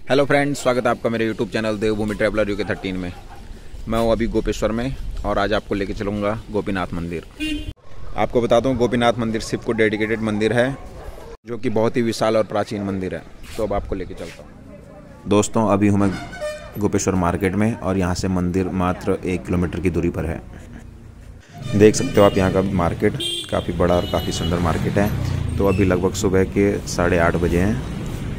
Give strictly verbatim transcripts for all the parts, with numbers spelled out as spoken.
Hello friends, स्वागत है आपका मेरे YouTube channel Devbhoomi traveller UK thirteen में। मैं हूँ अभी गोपेश्वर में और आज आपको लेके चलूँगा गोपीनाथ मंदिर। आपको बता दूँ, गोपीनाथ मंदिर शिव को डेडिकेटेड मंदिर है जो कि बहुत ही विशाल और प्राचीन मंदिर है। तो अब आपको लेके चलता हूँ। दोस्तों, अभी हूँ मैं गोपेश्वर मार्केट में और यहाँ से मंदिर मात्र एक किलोमीटर की दूरी पर है। देख सकते हो आप यहाँ का मार्केट काफ़ी बड़ा और काफ़ी सुंदर मार्केट है। तो अभी लगभग सुबह के साढ़े आठ बजे हैं।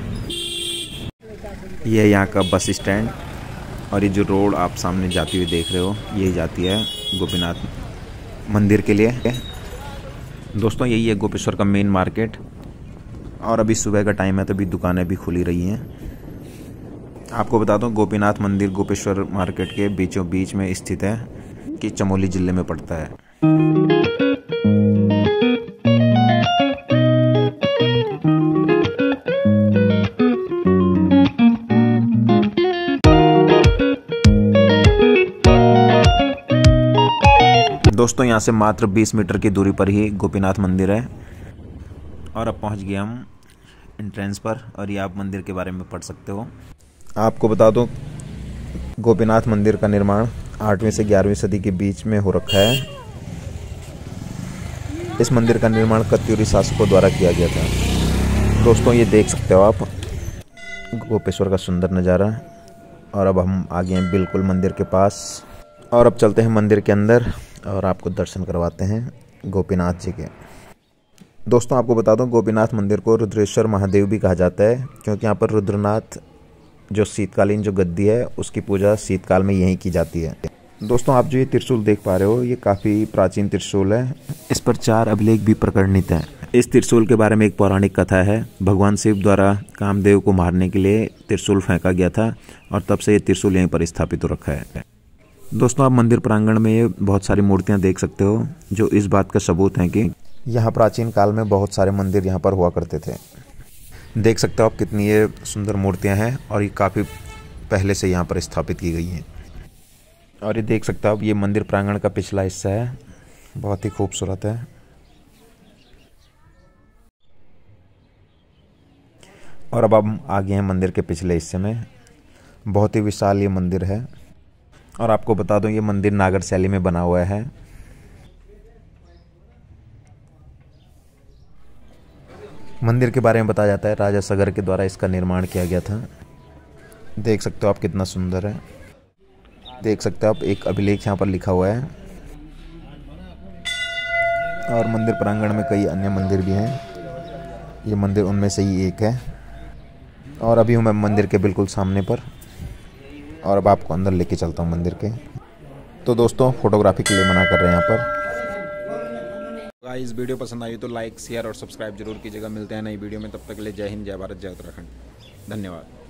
ये है यहाँ का बस स्टैंड और ये जो रोड आप सामने जाती हुई देख रहे हो, यही जाती है गोपीनाथ मंदिर के लिए। दोस्तों, यही है गोपेश्वर का मेन मार्केट और अभी सुबह का टाइम है तो अभी दुकानें भी खुली रही हैं। आपको बता दूं, गोपीनाथ मंदिर गोपेश्वर मार्केट के बीचों बीच में स्थित है कि चमोली जिले में पड़ता है। दोस्तों, यहाँ से मात्र बीस मीटर की दूरी पर ही गोपीनाथ मंदिर है और अब पहुँच गए हम एंट्रेंस पर और ये आप मंदिर के बारे में पढ़ सकते हो। आपको बता दूं, गोपीनाथ मंदिर का निर्माण आठवीं से ग्यारहवीं सदी के बीच में हो रखा है। इस मंदिर का निर्माण कत्यूरी शासकों द्वारा किया गया था। दोस्तों, ये देख सकते हो आप गोपेश्वर का सुंदर नज़ारा। और अब हम आ गए हैं बिल्कुल मंदिर के पास और अब चलते हैं मंदिर के अंदर और आपको दर्शन करवाते हैं गोपीनाथ जी के। दोस्तों, आपको बता दूं, गोपीनाथ मंदिर को रुद्रेश्वर महादेव भी कहा जाता है क्योंकि यहाँ पर रुद्रनाथ जो शीतकालीन जो गद्दी है उसकी पूजा शीतकाल में यहीं की जाती है। दोस्तों, आप जो ये त्रिशूल देख पा रहे हो, ये काफ़ी प्राचीन त्रिशूल है। इस पर चार अभिलेख भी प्रकटित हैं। इस त्रिशूल के बारे में एक पौराणिक कथा है। भगवान शिव द्वारा कामदेव को मारने के लिए त्रिशूल फेंका गया था और तब से ये त्रिशूल यहीं पर स्थापित हो रखा है। दोस्तों, आप मंदिर प्रांगण में बहुत सारी मूर्तियां देख सकते हो जो इस बात का सबूत है कि यहाँ प्राचीन काल में बहुत सारे मंदिर यहाँ पर हुआ करते थे। देख सकते हो आप कितनी ये सुंदर मूर्तियां हैं और ये काफ़ी पहले से यहाँ पर स्थापित की गई हैं। और ये देख सकते हो आप, ये मंदिर प्रांगण का पिछला हिस्सा है, बहुत ही खूबसूरत है। और अब हम आ गए हैं मंदिर के पिछले हिस्से में। बहुत ही विशाल ये मंदिर है और आपको बता दूं, ये मंदिर नागर शैली में बना हुआ है। मंदिर के बारे में बताया जाता है राजा सगर के द्वारा इसका निर्माण किया गया था। देख सकते हो आप कितना सुंदर है। देख सकते हो आप, एक अभिलेख यहाँ पर लिखा हुआ है और मंदिर प्रांगण में कई अन्य मंदिर भी हैं। ये मंदिर उनमें से ही एक है और अभी हूँ मैं मंदिर के बिल्कुल सामने पर और अब आपको अंदर लेके चलता हूँ मंदिर के। तो दोस्तों, फोटोग्राफी के लिए मना कर रहे हैं यहाँ पर। गाइस, वीडियो पसंद आई तो लाइक शेयर और सब्सक्राइब जरूर कीजिएगा। मिलते हैं नई वीडियो में, तब तक के लिए जय हिंद, जय भारत, जय उत्तराखंड। धन्यवाद।